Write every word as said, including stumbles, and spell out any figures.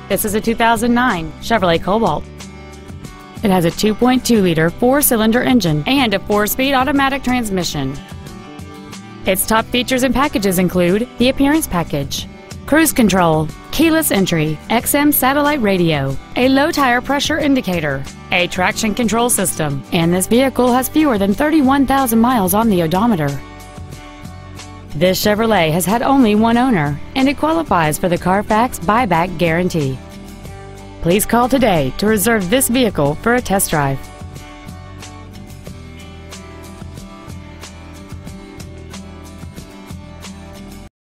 This is a two thousand nine Chevrolet Cobalt. It has a two point two liter four-cylinder engine and a four-speed automatic transmission. Its top features and packages include the appearance package, cruise control, keyless entry, X M satellite radio, a low tire pressure indicator, a traction control system, and this vehicle has fewer than thirty-one thousand miles on the odometer. This Chevrolet has had only one owner, and it qualifies for the Carfax buyback guarantee. Please call today to reserve this vehicle for a test drive.